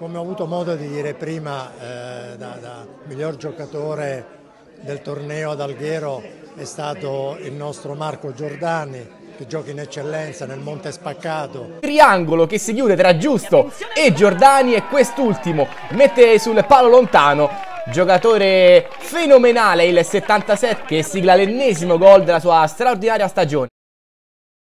Come ho avuto modo di dire prima, da miglior giocatore del torneo ad Alghero è stato il nostro Marco Giordani, che gioca in eccellenza nel Monte Spaccato. Triangolo che si chiude tra Giusto e Giordani, e quest'ultimo mette sul palo lontano. Giocatore fenomenale, il 77, che sigla l'ennesimo gol della sua straordinaria stagione.